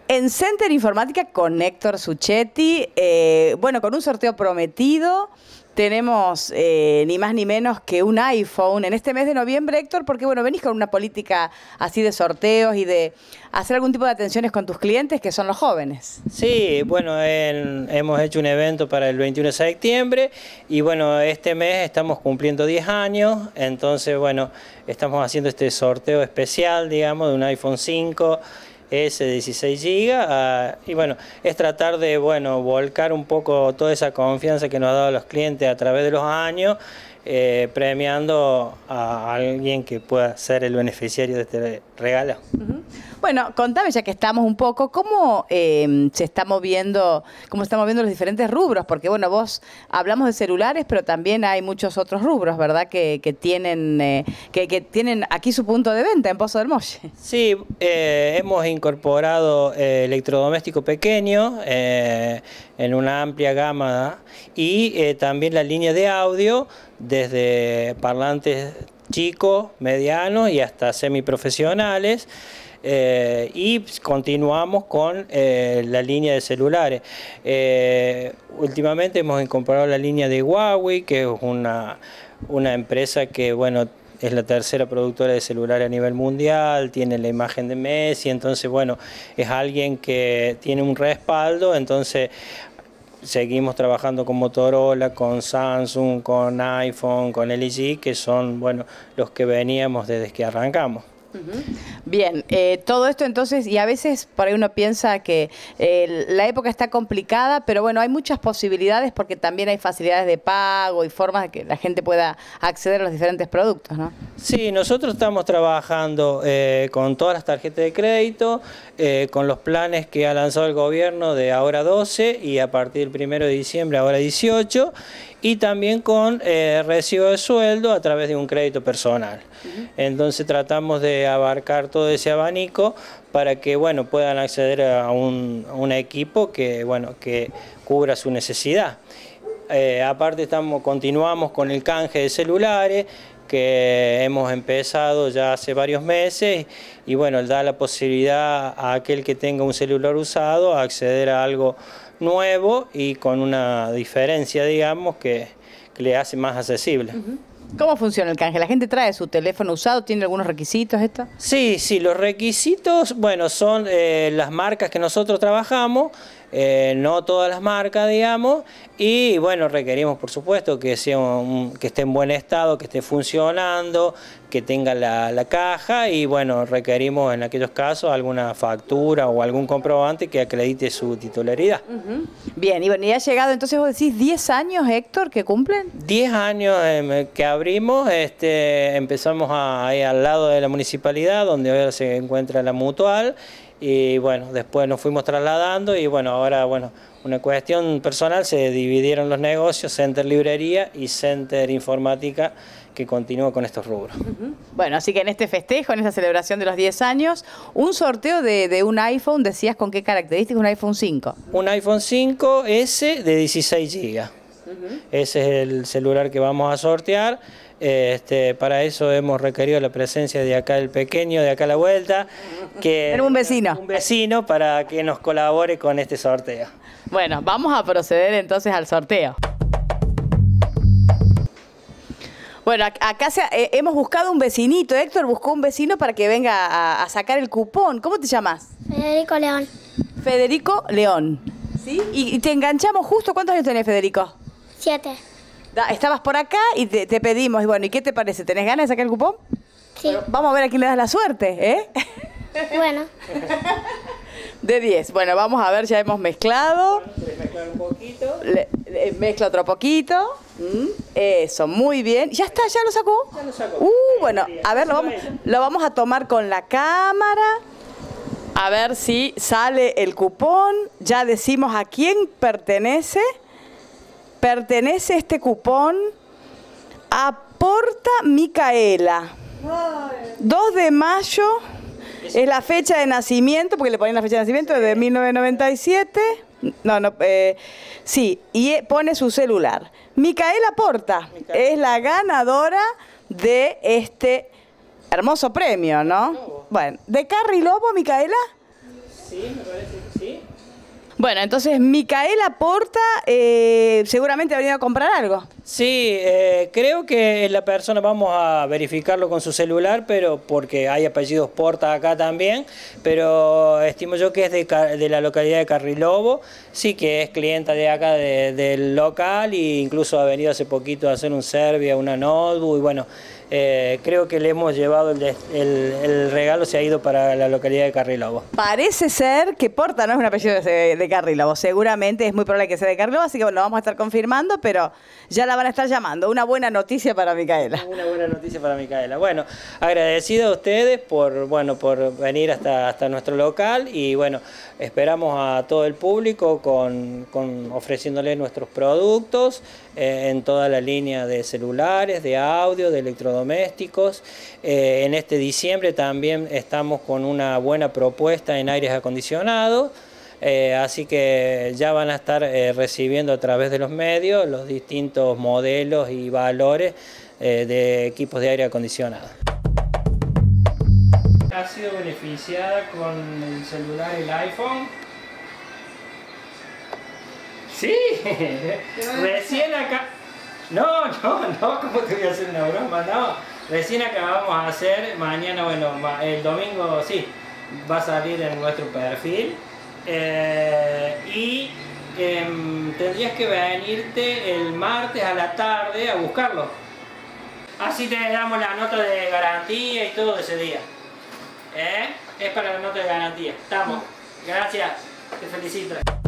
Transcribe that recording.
En Center Informática con Héctor Suchetti, bueno, con un sorteo prometido, tenemos ni más ni menos que un iPhone en este mes de noviembre, Héctor, porque bueno, venís con una política así de sorteos y de hacer algún tipo de atenciones con tus clientes, que son los jóvenes. Sí, bueno, hemos hecho un evento para el 21 de septiembre y bueno, este mes estamos cumpliendo 10 años, entonces bueno, estamos haciendo este sorteo especial, digamos, de un iPhone 5. Es de 16 GB y bueno, es tratar de volcar un poco toda esa confianza que nos ha dado los clientes a través de los años, premiando a alguien que pueda ser el beneficiario de este regalo. Bueno, contame, ya que estamos un poco, ¿cómo se está moviendo, cómo están moviendo los diferentes rubros? Porque bueno, vos hablamos de celulares, pero también hay muchos otros rubros, ¿verdad? Que tienen aquí su punto de venta en Pozo del Molle. Sí, hemos incorporado electrodoméstico pequeño en una amplia gama y también la línea de audio desde parlantes chicos, medianos y hasta semiprofesionales. Y continuamos con la línea de celulares. Últimamente hemos incorporado la línea de Huawei, que es una empresa que bueno, es la tercera productora de celulares a nivel mundial, tiene la imagen de Messi, entonces bueno, es alguien que tiene un respaldo, entonces seguimos trabajando con Motorola, con Samsung, con iPhone, con LG, que son bueno, los que veníamos desde que arrancamos. Bien, todo esto entonces, y a veces por ahí uno piensa que la época está complicada, pero bueno, hay muchas posibilidades porque también hay facilidades de pago y formas de que la gente pueda acceder a los diferentes productos, ¿no? Sí, nosotros estamos trabajando con todas las tarjetas de crédito, con los planes que ha lanzado el gobierno de ahora 12 y a partir del 1 de diciembre ahora 18, y también con recibo de sueldo a través de un crédito personal. Entonces tratamos de abarcar todo ese abanico para que bueno, puedan acceder a un equipo que, bueno, que cubra su necesidad. Aparte continuamos con el canje de celulares, que hemos empezado ya hace varios meses y bueno, da la posibilidad a aquel que tenga un celular usado a acceder a algo nuevo y con una diferencia, digamos, que le hace más accesible. ¿Cómo funciona el canje? ¿La gente trae su teléfono usado? ¿Tiene algunos requisitos esto? Sí, sí, los requisitos, bueno, son las marcas que nosotros trabajamos, no todas las marcas, digamos, y bueno, requerimos por supuesto que sea que esté en buen estado, que esté funcionando, que tenga la caja y bueno, requerimos en aquellos casos alguna factura o algún comprobante que acredite su titularidad. Bien, y bueno, y ha llegado, entonces vos decís 10 años, Héctor, que cumplen. 10 años que abrimos, empezamos ahí al lado de la municipalidad, donde ahora se encuentra la Mutual, y bueno, después nos fuimos trasladando y bueno, ahora bueno, una cuestión personal, se dividieron los negocios, Center Librería y Center Informática, que continúa con estos rubros. Bueno, así que en este festejo, en esta celebración de los 10 años, un sorteo de un iPhone, decías con qué características, un iPhone 5. Un iPhone 5S de 16 GB. Ese es el celular que vamos a sortear. Para eso hemos requerido la presencia de acá el pequeño, de acá a la vuelta. Tenemos un vecino. Un vecino para que nos colabore con este sorteo. Bueno, vamos a proceder entonces al sorteo. Bueno, acá hemos buscado un vecinito. Héctor buscó un vecino para que venga a sacar el cupón. ¿Cómo te llamas? Federico León. Federico León. ¿Sí? Y te enganchamos justo. ¿Cuántos años tenés, Federico? 7. Estabas por acá y te pedimos. Y bueno, ¿y qué te parece? ¿Tenés ganas de sacar el cupón? Sí. Bueno, vamos a ver a quién le das la suerte, ¿eh? Bueno. De 10. Bueno, vamos a ver, ya hemos mezclado. ¿Quieres mezclar un poquito? Mezcla otro poquito. Eso, muy bien. ¿Ya está? ¿Ya lo sacó? Ya lo sacó. Bueno, a ver, lo vamos a tomar con la cámara. A ver si sale el cupón. Ya decimos a quién pertenece. Pertenece este cupón a Porta Micaela. 2 de mayo es la fecha de nacimiento, porque le ponen la fecha de nacimiento de 1997. Sí, y pone su celular. Micaela Porta es la ganadora de este hermoso premio, ¿no? Bueno, ¿de Carri Lobo, Micaela? Sí, sí, me parece que sí. Bueno, entonces Micaela Porta seguramente ha venido a comprar algo. Sí, creo que la persona, vamos a verificarlo con su celular, pero porque hay apellidos Porta acá también, pero estimo yo que es de la localidad de Carrilobo, sí que es clienta de acá del local e incluso ha venido hace poquito a hacer un Serbia, una notebook y bueno, creo que le hemos llevado el regalo, se ha ido para la localidad de Carrilobo. Parece ser que Porta no es un apellido de Carrilobo, seguramente es muy probable que sea de Carrilobo, así que bueno, lo vamos a estar confirmando, pero ya la van a estar llamando. Una buena noticia para Micaela. Una buena noticia para Micaela. Bueno, agradecido a ustedes por venir hasta nuestro local y bueno, esperamos a todo el público ofreciéndole nuestros productos en toda la línea de celulares, de audio, de electrodomésticos. En este diciembre también estamos con una buena propuesta en aires acondicionados. Así que ya van a estar recibiendo a través de los medios los distintos modelos y valores de equipos de aire acondicionado. ¿Ha sido beneficiada con el celular, el iPhone? Sí, recién acá... No, ¿cómo te voy a hacer una broma? No, recién acabamos de hacer, mañana, bueno, el domingo sí, va a salir en nuestro perfil. Tendrías que venirte el martes a la tarde a buscarlo. Así te damos la nota de garantía y todo ese día. Es para la nota de garantía. Estamos. Gracias. Te felicito.